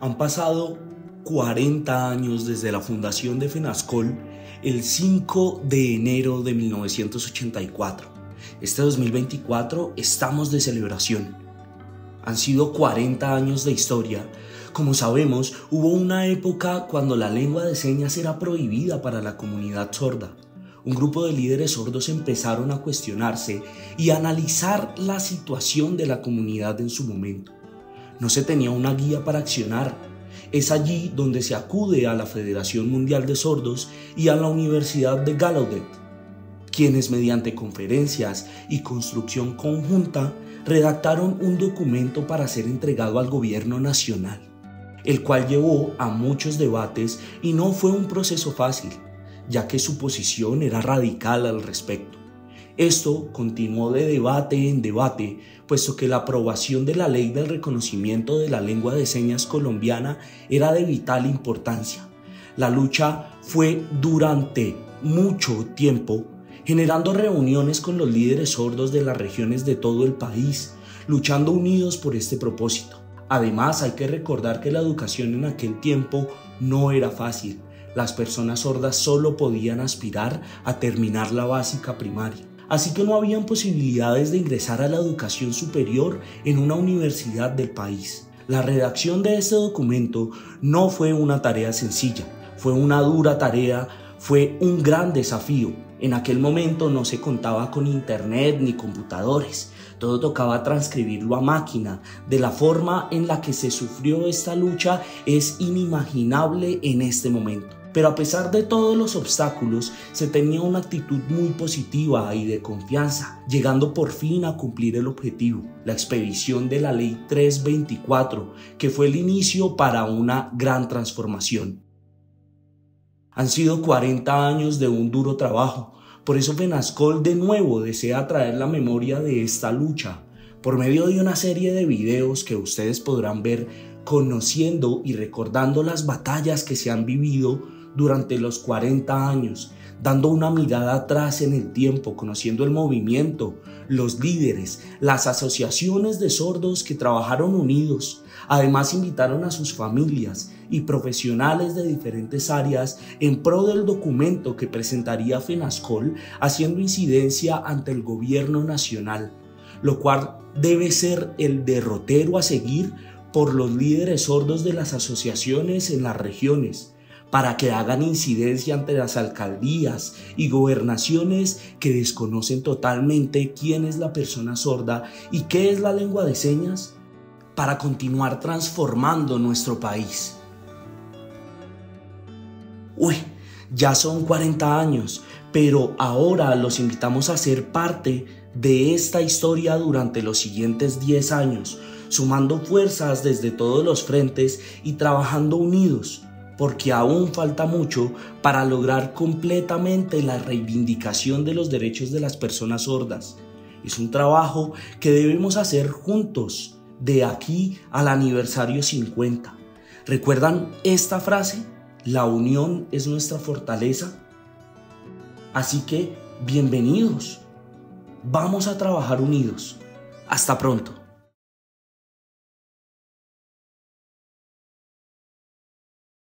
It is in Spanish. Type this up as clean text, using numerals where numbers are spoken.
Han pasado 40 años desde la fundación de FENASCOL el 5 de enero de 1984. Este 2024 estamos de celebración. Han sido 40 años de historia. Como sabemos, hubo una época cuando la lengua de señas era prohibida para la comunidad sorda. Un grupo de líderes sordos empezaron a cuestionarse y a analizar la situación de la comunidad en su momento. No se tenía una guía para accionar. Es allí donde se acude a la Federación Mundial de Sordos y a la Universidad de Gallaudet, quienes mediante conferencias y construcción conjunta redactaron un documento para ser entregado al gobierno nacional, el cual llevó a muchos debates y no fue un proceso fácil, ya que su posición era radical al respecto. Esto continuó de debate en debate, puesto que la aprobación de la ley del reconocimiento de la lengua de señas colombiana era de vital importancia. La lucha fue durante mucho tiempo, generando reuniones con los líderes sordos de las regiones de todo el país, luchando unidos por este propósito. Además, hay que recordar que la educación en aquel tiempo no era fácil. Las personas sordas solo podían aspirar a terminar la básica primaria. Así que no habían posibilidades de ingresar a la educación superior en una universidad del país. La redacción de este documento no fue una tarea sencilla, fue una dura tarea, fue un gran desafío. En aquel momento no se contaba con internet ni computadores, todo tocaba transcribirlo a máquina. De la forma en la que se sufrió esta lucha es inimaginable en este momento. Pero a pesar de todos los obstáculos, se tenía una actitud muy positiva y de confianza, llegando por fin a cumplir el objetivo, la expedición de la Ley 324, que fue el inicio para una gran transformación. Han sido 40 años de un duro trabajo, por eso FENASCOL de nuevo desea traer la memoria de esta lucha, por medio de una serie de videos que ustedes podrán ver conociendo y recordando las batallas que se han vivido durante los 40 años, dando una mirada atrás en el tiempo, conociendo el movimiento, los líderes, las asociaciones de sordos que trabajaron unidos. Además, invitaron a sus familias y profesionales de diferentes áreas en pro del documento que presentaría FENASCOL, haciendo incidencia ante el gobierno nacional, lo cual debe ser el derrotero a seguir por los líderes sordos de las asociaciones en las regiones, para que hagan incidencia ante las alcaldías y gobernaciones que desconocen totalmente quién es la persona sorda y qué es la lengua de señas, para continuar transformando nuestro país. Ya son 40 años, pero ahora los invitamos a ser parte de esta historia durante los siguientes 10 años, sumando fuerzas desde todos los frentes y trabajando unidos, porque aún falta mucho para lograr completamente la reivindicación de los derechos de las personas sordas. Es un trabajo que debemos hacer juntos de aquí al aniversario 50. ¿Recuerdan esta frase? La unión es nuestra fortaleza. Así que, bienvenidos. Vamos a trabajar unidos. Hasta pronto.